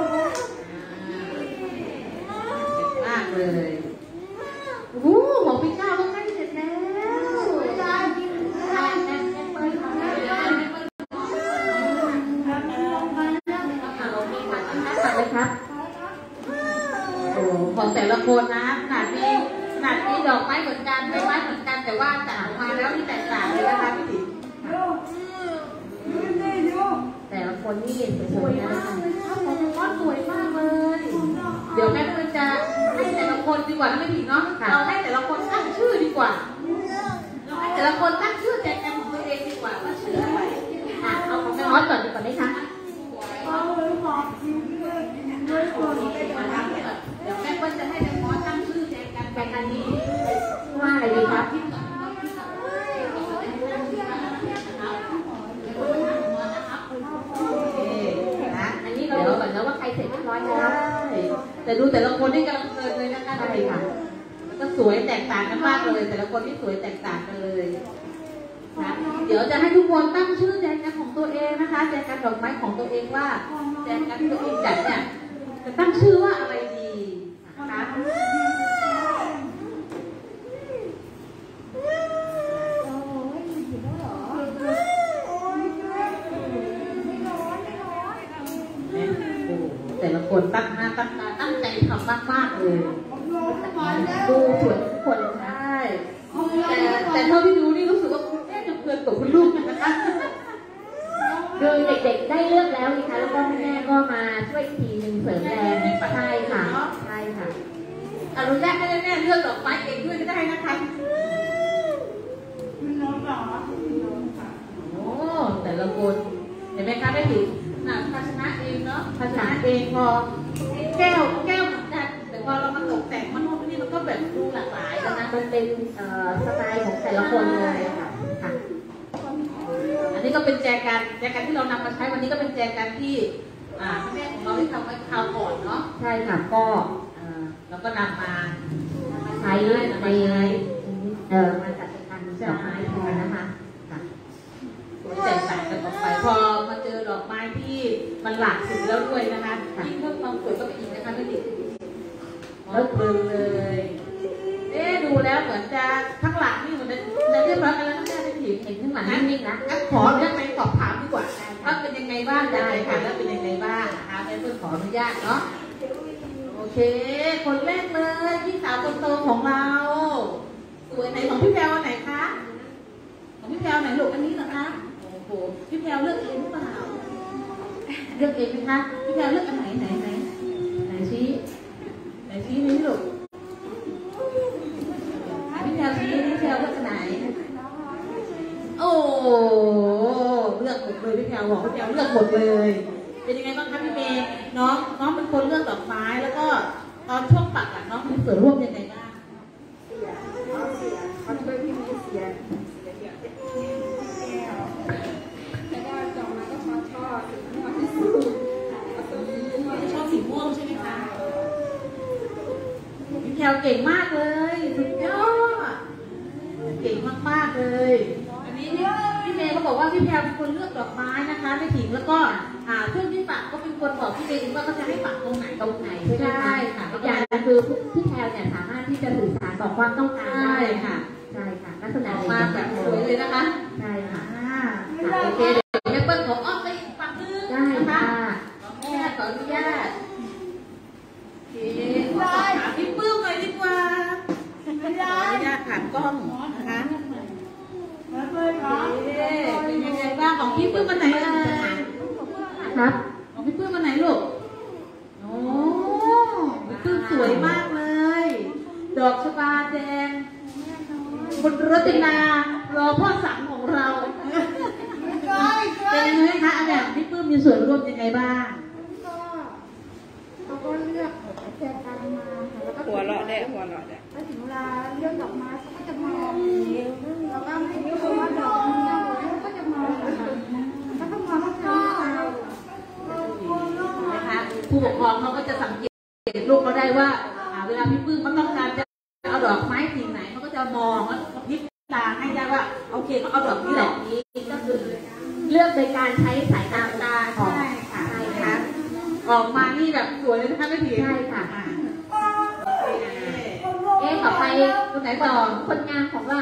มากเลยโอ้โหของพี่เจ้าก็ใกล้เสร็จแล้วใช่ใช่แม่แม่เปิ้ลทำได้แล้วแม่เปิ้ลเรามีผัดนะคะเลยครับโอ้ของแต่ละคนนะขนาดนี้ขนาดนี้ดอกไม้เหมือนกันไม่ไม้เหมือนกันแต่ว่าจัดออกมาแล้วที่แตกต่างเลยนะคะพี่ติ๋มแต่ละคนนี่สวยๆนะคะของน้องสวยมากเลยเดี๋ยวแม่เปิ้ลจะให้แต่ละคนดีกว่าไม่ผิดเนาะเราให้แต่ละคนตั้งชื่อดีกว่าเราให้แต่ละคนตั้งชื่อแจกกันของตัวเองดีกว่าว่าชื่ออะไรอ่ะเอาของแม่ออสก่อนดีกว่าไหมคะเดี๋ยวแม่เปิ้ลจะให้แม่ออสตั้งชื่อแจกกันแจกกันนี้ว่าอะไรดีครับอันนี้เราดูก่อนนะว่าใครเสร็จเรียบร้อยแล้วแต่ดูแต่ละคนนี่กำลังเพลินเลยนะคะใช่ค่ะก็สวยแตกต่างกันมากเลยแต่ละคนที่สวยแตกต่างกันเลยนะเดี๋ยวจะให้ทุกคนตั้งชื่อแจกันของตัวเองนะคะแจกันดอกไม้ของตัวเองว่าแจกันที่ตัวเองจัดเนี่ยจะตั้งชื่อว่าอะไรดีนะคะแต่ละคนตั้งหน้าตั้งตาตั้งใจทำมากๆเลยดูสวยทุกคนใช่แต่แต่เท่าที่ดูนี่รู้สึกว่าคุณแม่จะเพลินกับคุณลูกนะคะคือเด็กๆได้เลือกแล้วนะคะแล้วก็แม่ก็มาช่วยทีหนึ่งเสริมแรงใช่ค่ะใช่ค่ะอนุญาตให้แม่เลือกดอกไม้เองด้วยก็ได้นะคะโอ้แต่ละคนเห็นไหมคะได้ถึงภาชนะเองเนาะภาชนะเองพอแก้วแก้วเหมือนกันแต่พอเรามาตกแต่งมันโน้นนี่มันก็แบบดูหลากหลายนะมันเป็นสไตล์ของแต่ละคนเลยค่ะอันนี้ก็เป็นแจกันแจกันที่เรานำมาใช้วันนี้ก็เป็นแจกันที่แม่ของเราที่ทำไว้คราวก่อนเนาะใช่ค่ะก็เราก็นำมาใช้ในเอ่อมาจัดการดอกไม้แทนนะคะแตกต่างกันออกไปพอมาเจอดอกไม้ที่มันหลากสีแล้วด้วยนะคะยิ่งเพิ่มความสวยก็ไปอีกนะคะไม่ติดแล้วเพลินเลยเอ๊ดูแล้วเหมือนจะข้างหลังนี่เหมือนจะเรียบร้อยกันแล้วแม่ไม่ถึงเห็นข้างหลังนิ่งๆนะงั้นขอเรื่องไหนสอบถามดีกว่าว่าเป็นยังไงบ้างได้ค่ะแล้วเป็นยังไงบ้างนะคะแม่เพิ่งขออนุญาตเนาะโอเคคนแรกเลยพี่สาวคนโตของเราสวยไหนของพี่แพรวอันไหนคะของพี่แพรวไหนลูกอันนี้เหรอคะโอ้โหพี่แพรวเลือกเองหรือเปล่าเลือกเองไหมคะพี่แพรวเลือกอันไหนไหนไหนไหนชี้ไหนชี้นี่ลูกพี่แพรวชี้พี่แพรวเลือกอันไหนโอ้เลือกหมดเลยพี่แพรวบอกพี่แพรวเลือกหมดเลยเป็นยังไงบ้างคะพี่เมย์น้องน้องเป็นคนเลือกดอกไม้แล้วก็ตอนช่วงปักหลักน้องมีส่วนร่วมยังไงบ้างเขาเสียเขาช่วยพี่เมย์เสียแล้วก็ดอกไม้ก็ชอบชอบสีม่วงที่สุดชอบสีม่วงใช่ไหมคะพี่แพรวเก่งมากเลยสุดยอดเก่งมากๆเลยอันนี้พี่เมย์เขาบอกว่าพี่แพรวเป็นคนเลือกดอกไม้นะคะไม่ถิงแล้วก็ช่วงที่ปักก็เป็นคนบอกพี่เมย์ว่าเขาจะให้ปักตรงไหนตรงไหนใช่ไหมค่ะอีกอย่างคือพี่แพรวเนี่ยสามารถที่จะสื่อสารบอกความต้องการได้ค่ะใช่ค่ะลักษณะมาแบบสวยเลยนะคะใช่ค่ะโอเคเดี๋ยวแม่เปิ้ลขออ้อมไปปักนึงได้ค่ะแม่ขออนุญาตโอเคขอถามพี่ปื้มหน่อยดีกว่าขออนุญาตผ่านกล้องนะคะเป็นยังไงบ้างของพี่ปื้มมาไหนเลยครับของพี่ปื้มมาไหนลูกโอ้พี่ปื้มสวยมากเลยดอกชบาแดงบนรตินารอพ่อสังของเราเป็นยังไงคะอาจารย์พี่ปื้มมีส่วนร่วมยังไงบ้างก็เขาก็เลือกแจกันมาแดะหัวหน่อยแดะพอถึงเวลาเลือกดอกไม้เขาก็จะมองแล้วก็ไม่รู้ว่าดอกมันยังไงเขาก็จะมองแล้วก็มองว่าเขานะคะผู้ปกครองเขาก็จะสังเกตลูกเขาได้ว่าเวลาพี่ปื้มเขาต้องการจะเอาดอกไม้สีไหนเขาก็จะมองแล้วยิบตาให้ได้ว่าโอเคเขาเอาดอกนี้ดอกนี้ก็คือเลือกโดยการใช้สายตาตาใช่ค่ะใช่ค่ะออกมานี่แบบสวยเลยนะคะไม่ผิดใช่ค่ะเอ๊ะต่อไปคนไหนต่อคนงานของเรา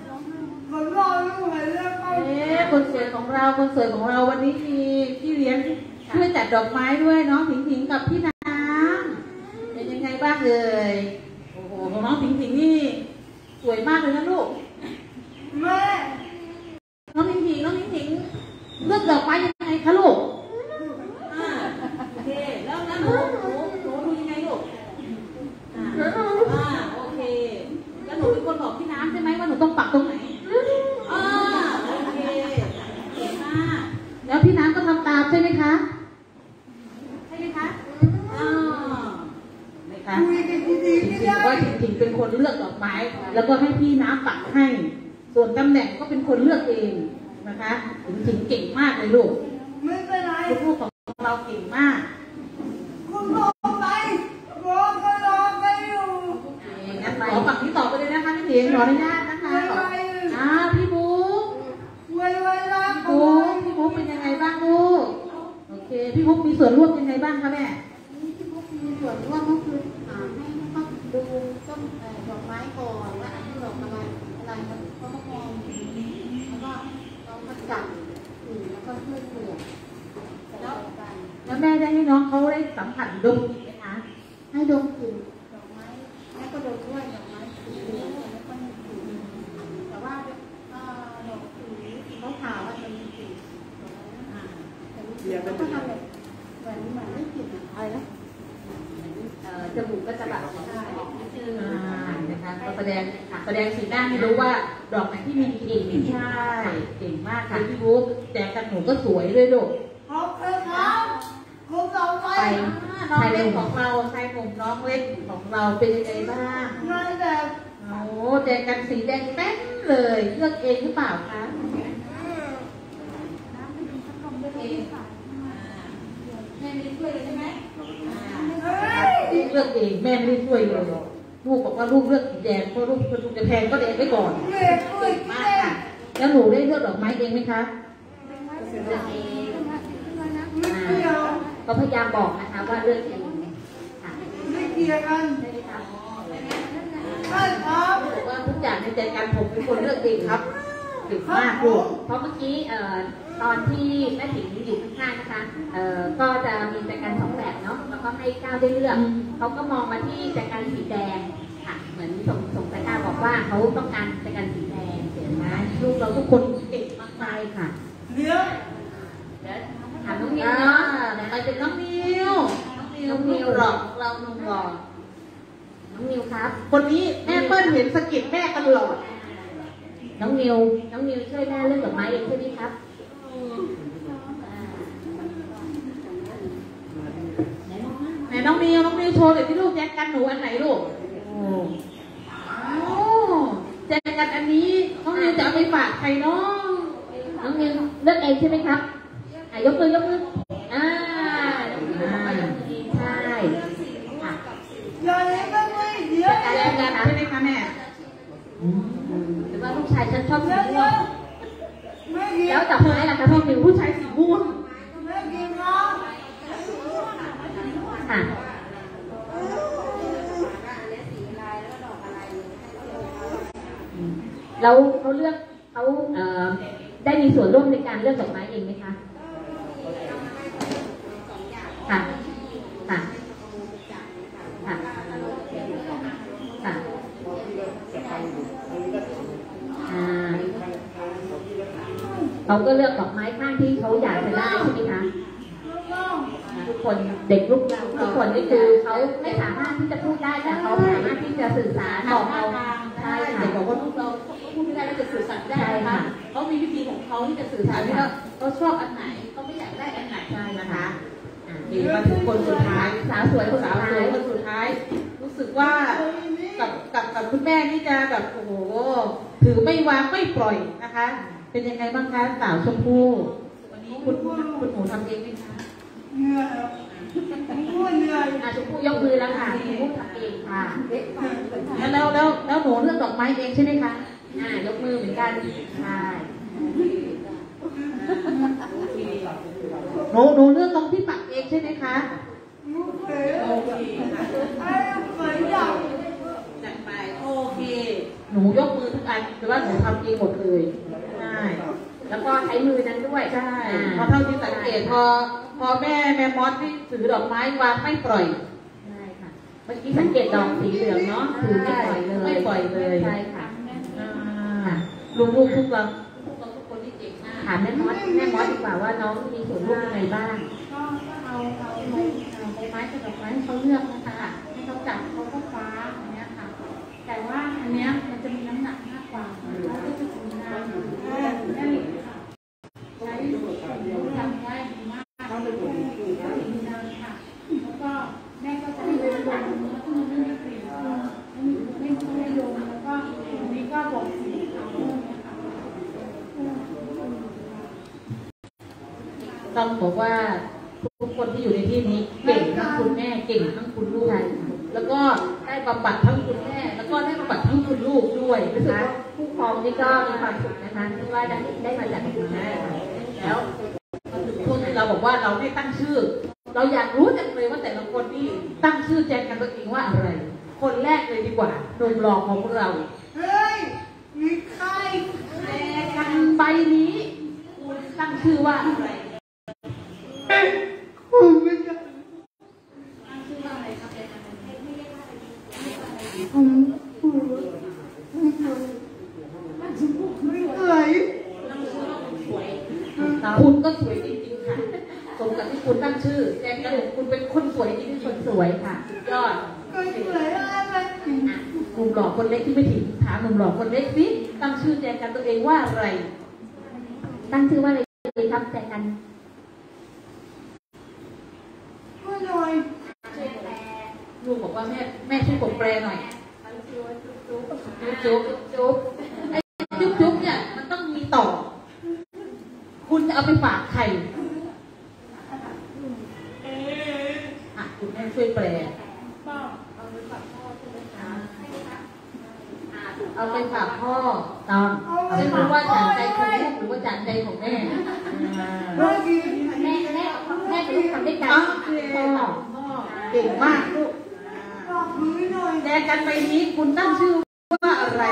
เอ๊ะคนสวยของเราคนสวยของเราวันนี้มีพี่เลี้ยงช่วยจัดดอกไม้ด้วยน้องถิงถิงกับพี่น้ำเป็นยังไงบ้างเลยโอ้โหของน้องถิงถิงนี่สวยมากเลยนะลูกแม่น้องถิงถิงน้องถิงถิงเลือกดอกไม้ยังไงคะลูกอ่าโอเคแล้วแล้วหนูหนูหนูดูยังไงลูกอ่าอ่าโอเคแล้วหนูเป็นคนบอกพี่น้ำใช่ไหมว่าหนูต้องปักตรงไหนอ่าโอเคเก่งมากแล้วพี่น้ำก็ทำตามใช่ไหมคะใช่ไหมคะอ่าไหมคะจริงๆว่าจริงๆเป็นคนเลือกดอกไม้แล้วก็ให้พี่น้ำปักให้ส่วนตำแหน่งก็เป็นคนเลือกเองนะคะจริงๆเก่งมากเลยลูกไม่เป็นไรลูกของเราเก่งมากคุณรอไปรอก็รอไปอยู่งั้นขอฝั่งที่ต่อไปเลยนะคะพี่เถียงขออนุญาตนะคะอ่าพี่บุ๊กไว้ไว้รักพี่บุ๊กพี่บุ๊กเป็นยังไงบ้างลูกโอเคพี่บุ๊กมีส่วนร่วมยังไงบ้างคะแม่พี่บุ๊กมีส่วนร่วมก็คือให้เขาดูต้นดอกไม้ก่อนว่าอันนี้ดอกอะไรอะไรมันเขาก็มองแล้วก็ต้องมาจับแล้วก็ช่วยเปลี่ยนแล้วแล้วแม่ได้ให้น้องเขาได้สัมผัสดมกลิ่นไหมคะให้ดมกลิ่นดอกไม้แล้วก็ดมด้วยดอกไม้สีแล้วก็มีกลิ่นแต่ว่าดอกสีเขาขาวว่าจะมีกลิ่นแล้วก็ทำแบบเหมือนเหมือนไม่กลิ่นอะไรนะจมูกก็จะแบบนะคะก็แสดงแสดงสีหน้าให้รู้ว่าดอกไหนที่มีกลิ่นใช่เก่งมากค่ะพี่บุ๊กแจกกันหนูก็สวยด้วยลูกขอบคุณครับคุณต่อไปน้องเล็กของเราชายหนุ่มน้องเล็กของเราเป็นยังไงบ้างงานแบบโอ้แจกกันสีแดงแป๊ดเลยเลือกเองหรือเปล่าคะแม่ไม่ได้ช่วยเลยใช่ไหมเลือกเองแม่ไม่ได้ช่วยเลยลูกบอกว่าลูกเลือกสีแดงเพราะลูกลูกจะแพงก็แดงไว้ก่อนเก่งมากค่ะแล้วหนูได้เลือกดอกไม้เองไหมคะเลือกเองก็พยายามบอกนะคะว่าเลือกเองไม่เกี่ยวกันใช่ไหมคะใช่ครับบอกว่าทุกอย่างในใจการผมเป็นคนเลือกเองครับเก่งมากลูกเพราะเมื่อกี้ตอนที่แม่ติ๋งอยู่ข้างๆนะคะก็จะมีจักรสองแบบเนาะแล้วก็ให้ก้าวได้เลือกเขาก็มองมาที่จักรสีแดงค่ะเหมือนส่งส่งสายตาบอกว่าเขาต้องการจักรสีแดงเห็นไหมลูกเราทุกคนเก่งมากไปค่ะเดี๋ยวเดี๋ยวถามน้องนิวเนาะไปเป็นน้องนิวน้องนิวหลอกเราหนุ่มหล่อน้องนิวครับคนนี้แม่เปิ้ลเห็นสกิดแม่ตลอดน้องนิวน้องนิวช่วยแม่เรื่องดอกไม้เองใช่ไหมครับไหนน้องนิวน้องนิวโชว์เลยที่ลูกแจกกันหนูอันไหนลูกโอ้แจกกันอันนี้น้องนิวจะเอาไปฝากใครน้องน้องนิวเลือกเองใช่ไหมครับอ่ะยกมือยกมืออ่าใช่ค่ะอย่าเล่นกันเลยเดี๋ยวแจกกันใช่ไหมคะแม่หรือว่าลูกชายฉันชอบสีม่วงแล้วดอกไม้ล่ะคะพี่นิวผู้ชายสีม่วงค่ะแล้วเขาเลือกเขาเอ่อได้มีส่วนร่วมในการเลือกดอกไม้เองไหมคะค่ะค่ะค่ะค่ะเขาก็เลือกดอกไม้ข้างที่เขาอยากจะได้ใช่ไหมคะทุกคนเด็กลูกเราทุกคนนี่คือเขาไม่สามารถที่จะพูดได้แต่เขาสามารถที่จะสื่อสารบอกเราใช่เด็กบอกว่าลูกเราพูดไม่ได้แล้วจะสื่อสารได้ค่ะเขามีวิธีของเขาที่จะสื่อสารที่เขาชอบอันไหนเขาไม่อยากได้อันไหนใช่นะคะดีมาถึงคนสุดท้ายสาวสวยคนสาวสวยคนสุดท้ายรู้สึกว่าคุณแม่นี่จะแบบโอ้โหถือไม่วางไม่ปล่อยนะคะ เป็นยังไงบ้างคะสาวชมพู่วันนี้คุณคุณหนูทำเองไหมคะเหนื่อยเหนื่อยอาชมพู่ยกมือแล้วค่ะชมพู่ทำเองค่ะแล้วแล้วแล้วหนูเลือกดอกไม้เองใช่ไหมคะอ่ายกมือเหมือนกันใช่หนูหนูเลือกตรงที่ปักเองใช่ไหมคะโอเคจัดไปโอเคหนูยกมือทุกอันแต่ว่าหนูทำเองหมดเลยใช่แล้วก็ใช้มือนั้นด้วยใช่พอเท่าที่สังเกตพอพอแม่แม่มอสที่ถือดอกไม้วางไม่ปล่อยใช่ค่ะเมื่อกี้สังเกตดอกสีเหลืองเนาะถือไม่ปล่อยเลยไม่ปล่อยเลยใช่ค่ะอ่าลูกๆทุกเราทุกเราทุกคนที่เก่งมากถามแม่มอสแม่มอสดีกว่าว่าน้องมีส่วนร่วมยังไงบ้างก็ก็เอาเอาไม้เอาใบไม้กับดอกไม้ให้เขาเลือกนะคะให้เขาจับเขาก็คว้าอย่างเงี้ยค่ะแต่ว่าอันเนี้ยมันจะมีน้ำหนักมากกว่าแล้วก็จะทำงานนั่นเองค่ะใช้ทำได้ดีมากเราเลยปลูกปลูกแล้วดีนานค่ะแล้วก็แม่ก็จะให้โยมเนื้อที่มันไม่มีกลิ่นไม่ไม่ไม่โยมแล้วก็อันนี้ก็บอกสีเอาเรื่องเนี้ยค่ะต้องบอกว่าทุกคนที่อยู่ในที่นี้เก่งทั้งคุณแม่เก่งทั้งคุณลูกแล้วก็ได้บำบัดทั้งคุณแม่แล้วก็ได้บำบัดทั้งคุณลูกด้วยรู้นะสึกคะว่าผู้ปกครองนี่ก็มีความสุขนะคะที่ว่าได้ได้มาจากคุณแม่แล้วช่วงที่เราบอกว่าเราไม่ตั้งชื่อ เราอยากรู้จังเลยว่าแต่ละคนนี่ตั้งชื่อแจกกันตัวเองว่าอะไร คนแรกเลยดีกว่าหนุ่มหล่อของพวกเราเฮ้ยมีใครแจกันใบนี้คุณตั้งชื่อว่าอะไรคุณไม่ได้ตั้งชื่อว่าอะไรครับแจกันผมผมไม่เคยไม่เคยตั้งชื่อว่าคุณสวยคุณก็สวยจริงๆค่ะสมกับที่คุณตั้งชื่อแจกันคุณเป็นคนสวยจริงๆคนสวยค่ะสุดยอดสวยอะไรหนุ่มหล่อคนเล็กที่ไม่ถึงถามหนุ่มหล่อคนเล็กสิตั้งชื่อแจกันตัวเองว่าอะไรตั้งชื่อว่าอะไรดีครับแจกันช่วยหน่อยลูกบอกว่าแม่แม่ช่วยผมแปลหน่อยจุ๊บจุ๊บจุ๊บไอ้จุ๊บจุ๊บเนี่ยมันต้องมีต่อคุณจะเอาไปฝากใครอ่ะคุณแม่ช่วยแปลเอาไปฝากพ่อตอนไม่รู้ว่าจากใจของลูกหรือว่าจากใจของแม่แม่แม่แม่กับลูกทำด้วยกันพ่อเก่งมากลูกแจกันไปนี้คุณตั้งชื่อว่าอะไร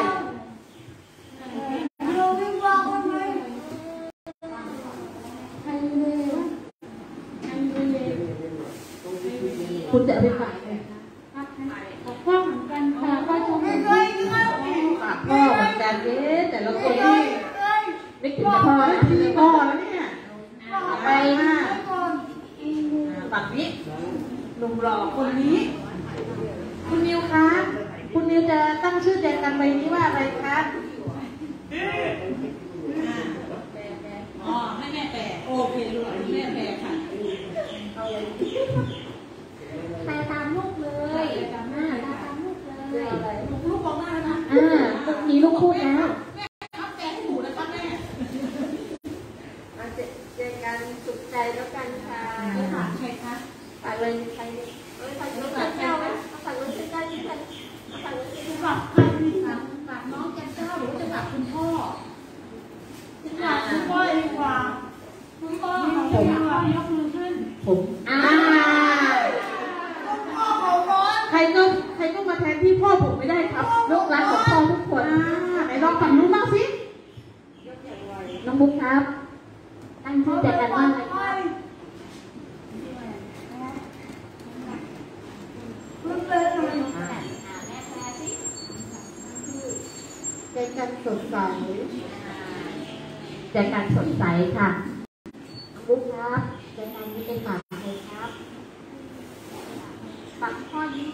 คุณจะเอาไปฝากใครพ่อเหมือนกันค่ะพ่อชมฝากพ่อเหมือนกันเอ๊ะแต่ละคนนี่ไม่ถึงพ่อนะพ่อแล้วเนี่ยไปมากฝั่งนี้หนุ่มหล่อคนนี้คุณนิวคะคุณนิวจะตั้งชื่อแจกันใบนี้ว่าอะไรคะอ๋อให้แม่แปลโอเคลูกแม่แปลค่ะแปลตามลูกเลยตามหน้าตามลูกเลยลูกบอกมาแล้วนะอ่ามีลูกพูดแล้วแม่ครับแปลให้หนูนะครับแม่เจอกันสุขใจแล้วกันค่ะค่ะใครคะฝากเลยใครเอ้ยฝากลูกแก้วนะฝากลูกใกล้ๆกันฝากลูกฝากใครฝากฝากน้องแก้วเจ้าหรือว่าจะฝากคุณพ่อฝากคุณพ่อดีกว่าคุณพ่อผมยกมือขึ้นผมอ่าใครก็ใครก็มาแทนที่พ่อผมไม่ได้ครับลูกรักของพ่อทุกคนไหนลองฝั่งนู้นบ้างสิน้องมุกครับตั้งชื่อแจกันว่าอะไรครับแจกันสดใสแจกันสดใสค่ะน้องมุกครับแจกันนี่เป็นฝากเลยครับฝากพ่อยิ้ม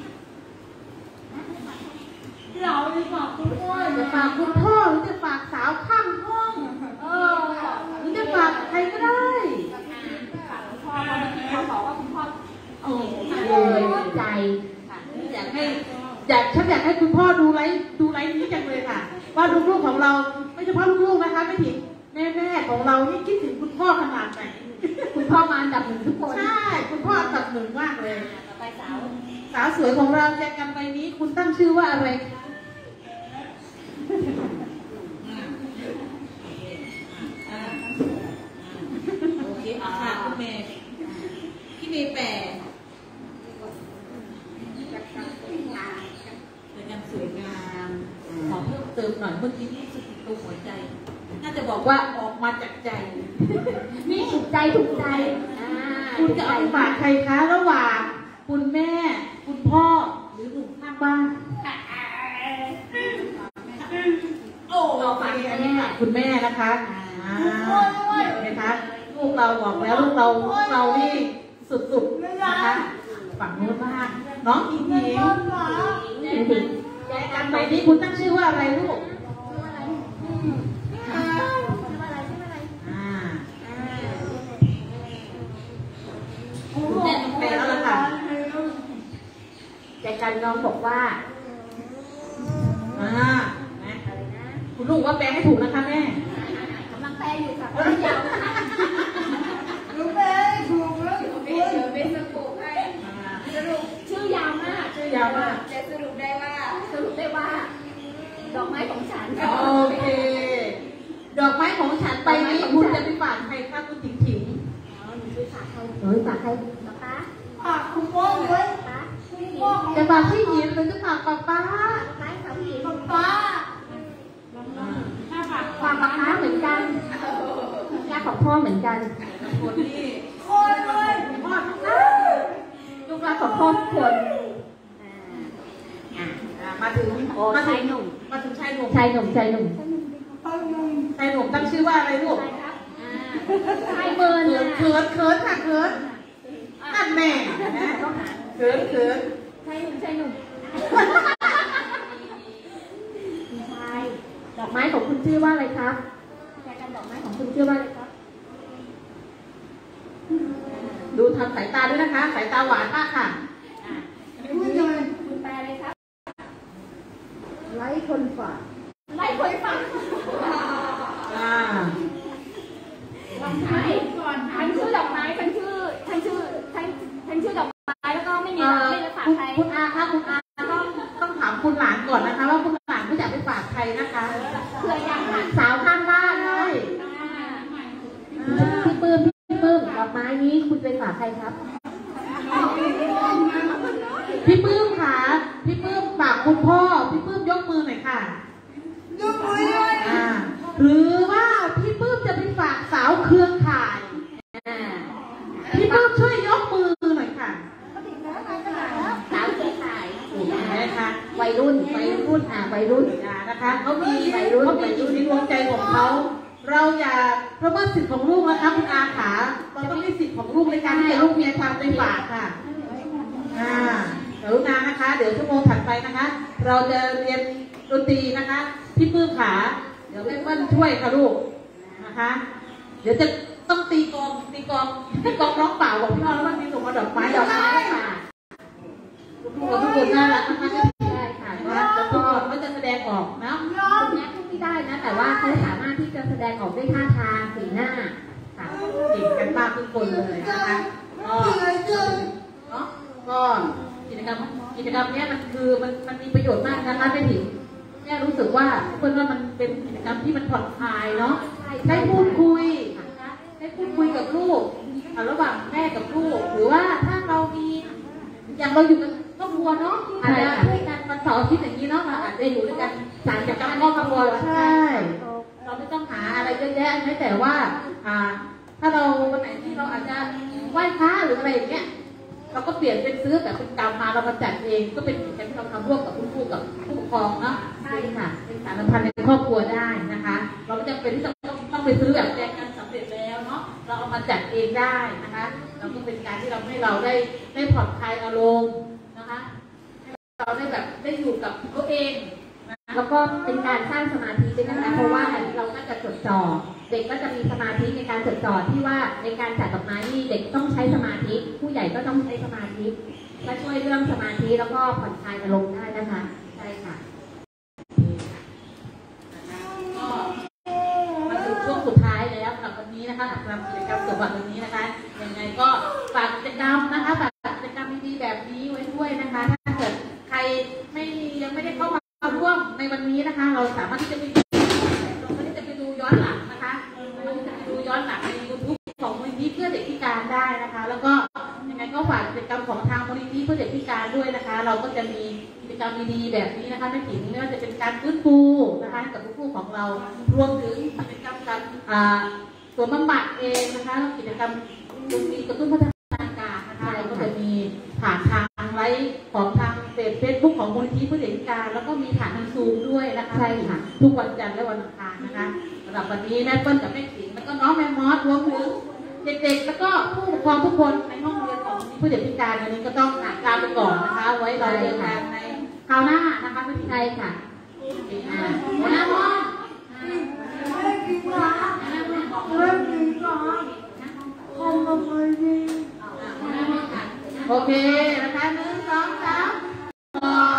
เราจะฝากคุณพ่อจะฝากคุณพ่อหรือจะฝากสาวข้างห้องเออหรือจะฝากใครก็ได้ฝากคุณพ่อเขาเขาบอกว่าคุณพ่อเออเลยใจอยากให้อยากฉันอยากให้คุณพ่อดูไลฟ์ดูไลฟ์นี้จังเลยค่ะว่าลูกๆของเราไม่เฉพาะลูกๆนะคะไม่ถึงแม่ๆของเรานี่คิดถึงคุณพ่อขนาดไหนคุณพ่อมาอันดับหนึ่งทุกคนใช่คุณพ่ออันดับหนึ่งมากเลยต่อไปสาวสาวสวยของเราแจกันไปนี้คุณตั้งชื่อว่าอะไรโอเคเอาค่ะคุณเมย์พี่เมย์แปลเป็นการสวยงามขอเพิ่มเติมหน่อยเมื่อกี้นี่สุดตรงหัวใจน่าจะบอกว่าออกมาจากใจนี่ถูกใจถูกใจคุณจะเอาฝากใครคะระหว่างคุณแม่คุณพ่อหรือหนุ่มข้างบ้านโอ้ฝากอันนี้ค่ะคุณแม่นะคะเห็นไหมคะลูกเราบอกแล้วลูกเราลูกเรานี่สุดๆนะคะฝั่งนู้นบ้างน้องอิงอิงแจกันไปนี้คุณตั้งชื่อว่าอะไรลูกแม่แปลแล้วล่ะค่ะแจกันน้องบอกว่าอ่าคุณลูกว่าแปลให้ถูกนะคะแม่กำลังแปลอยู่ค่ะยาวลูกแปลถูกแล้วเดี๋ยวเป็นสรุปให้สรุปชื่อยาวมากชื่อยาวมากจะสรุปได้ว่าสรุปได้ว่าดอกไม้ของฉันโอเคดอกไม้ของฉันไปนี้คุณจะไปฝากใครคะคุณถิงถิงอ๋อหนูไปฝากใครหนูไปฝากใครป้าฝากคุณพ่อเลยป้าจะฝากพี่หญิงหรือจะฝากป้าป้าป้าฝากพี่หญิงป้าฝากฝากป้าเหมือนกันยาของพ่อเหมือนกันคนที่คนเลยพ่อทั้งนั้นลูกหลานของพ่อทุกคนมาถึงมาถึงหนุ่มมาถึงชายหนุ่มชายหนุ่มชายหนุ่มชายหนุ่มตั้งชื่อว่าอะไรลูกชายเมินเขินเขินค่ะเขินนั่นแม่เขินเขินชายหนุ่มชายหนุ่มชายดอกไม้ของคุณชื่อว่าอะไรครับแจกันดอกไม้ของคุณชื่อว่าอะไรครับดูทำสายตาด้วยนะคะสายตาหวานมากค่ะคุณแปลเลยครับไล่คนฝันไล่คนฝันอ่าดอกไม้ก่อนทั้งชื่อดอกไม้ทั้งชื่อทั้งชื่อทั้งทั้งชื่อดอกไม้แล้วก็ไม่มีไม่จะฝากใครคุณอาคะคุณอาต้องต้องถามคุณหลานก่อนนะคะว่าคุณหลานเขาอยากไปฝากใครนะคะเพื่อยังสาวข้างบ้านเลยพี่ปื้มพี่ปื้มดอกไม้นี้คุณไปฝากใครครับพี่ปื้มค่ะพี่ปื้มฝากคุณพ่อพี่ปื้มยกมือหน่อยค่ะยกมือเลยอ่าหรือว่าพี่ปื้มจะไปฝากสาวเครือข่ายพี่ปื้มช่วยยกมือหน่อยค่ะสาวเครือข่ายนะคะวัยรุ่นวัยรุ่นอ่าวัยรุ่นนะคะเขามีวัยรุ่นเขามีอยู่ในดวงใจของเขาเราอย่าเพราะว่าสิทธิ์ของลูกนะคะคุณอาขาเราต้องมีสิทธิ์ของลูกในการที่ลูกมีทางไปฝากค่ะอ่ากรุณานะคะเดี๋ยวชั่วโมงถัดไปนะคะเราจะเรียนดนตรีนะคะพี่ปื้มขาเดี๋ยวแม่เปิ้ลช่วยค่ะลูกนะคะเดี๋ยวจะต้องตีกองตีกองตีกองร้องเปล่าบอกพี่น้องแล้วว่ามีส่งมาดอกไม้ดอกไม้ค่ะทุกคนทุกคนน่ารักนะคะได้ค่ะว่าทุกคนก็จะแสดงออกนะคุณแม่พูดไม่ได้นะแต่ว่าเขาสามารถที่จะแสดงออกด้วยท่าทางสีหน้าค่ะเก่งกันมากทุกคนเลยนะคะก็เนาะก็กิจกรรมกิจกรรมนี้มันคือมันมันมีประโยชน์มากนะคะไม่ถิงแม่รู้สึกว่าเพื่อนว่ามันเป็นกิจกรรมที่มันผ่อนคลายเนาะได้พูดคุยได้พูดคุยกับลูกระหว่างแม่กับลูกหรือว่าถ้าเรามีอย่างเราอยู่กันครอบครัวเนาะอาจจะด้วยกันวันเสาร์อาทิตย์อย่างนี้เนาะเราอาจจะอยู่ด้วยกันสารกิจกรรมครอบครัวใช่เราไม่ต้องหาอะไรเยอะแยะไม่แต่ว่าอ่าถ้าเราวันไหนที่เราอาจจะไหว้พระหรืออะไรอย่างเงี้ยเราก็เปลี่ยนเป็นซื้อแบบเป็นกรรมมาเรามาจัดเองก็เป็นกิจกรรมที่เราทำร่วมกับคุณครูกับผู้ปกครองเนาะใช่ค่ะเป็นสารสัมพันธ์ในครอบครัวได้นะคะเราไม่จำเป็นที่จะต้องต้องไปซื้อแบบแจกันสำเร็จแล้วเนาะเราเอามาจัดเองได้นะคะเราก็เป็นการที่เราให้เราได้ได้ผ่อนคลายอารมณ์นะคะเราได้แบบได้อยู่กับตัวเองแล้วก็เป็นการสร้างสมาธิด้วยนะคะเพราะว่าเราก็จะจดจ่อเด็กก็จะมีสมาธิในการจดจ่อที่ว่าในการจัดดอกไม้นี่เด็กต้องใช้สมาธิผู้ใหญ่ก็ต้องใช้สมาธิก็ช่วยเรื่องสมาธิแล้วก็ผ่อนคลายอารมณ์ได้นะคะใช่ค่ะก็มาถึงช่วงสุดท้ายแล้วสำหรับวันนี้นะคะสำหรับกิจกรรมสำหรับวันนี้นะคะยังไงก็ฝากกิจกรรมนะคะฝากกิจกรรมดีๆแบบนี้ไว้ด้วยนะคะถ้าเกิดใครไม่ยังไม่ได้เข้ามาร่วมในวันนี้นะคะเราสามารถที่จะไปเราไม่ได้จะไปดูย้อนหลังนะคะเราจะไปดูย้อนหลังใน ยูทูบ ของมูลนิธิเพื่อเด็กพิการได้นะคะแล้วก็ยังไงก็ฝากกิจกรรมของทางมูลนิธิเพื่อเด็กพิการด้วยนะคะเราก็จะมีกิจกรรมดีๆแบบนี้นะคะไม่ถึงไม่ว่าจะเป็นการฟื้นฟูนะคะกับผู้ของเรารวมถึงกิจกรรมการส่วนบำบัดเองนะคะกิจกรรมดนตรีกระตุ้นพัฒนาการนะคะเราก็จะมีผ่านทางไลฟ์ของทางเฟซบุ๊กของมูลนิธิเพื่อเด็กพิการแล้วก็มีผ่านทางซูมด้วยนะคะใช่ค่ะทุกวันจันทร์และวันอังคารนะคะสำหรับวันนี้แม่เปิ้ลกับแม่ขิงแล้วก็น้องแมมมอสรวมถึงเด็กๆแล้วก็ผู้ปกครองทุกคนในห้องเรียนของผู้เด็กพิการวันนี้ก็ต้องลาไปก่อนนะคะไว้เราเจอกันในคราวหน้านะคะไม่ใช่ค่ะหัวหน้าห้องโอเคนะคะหนึ่งสองสาม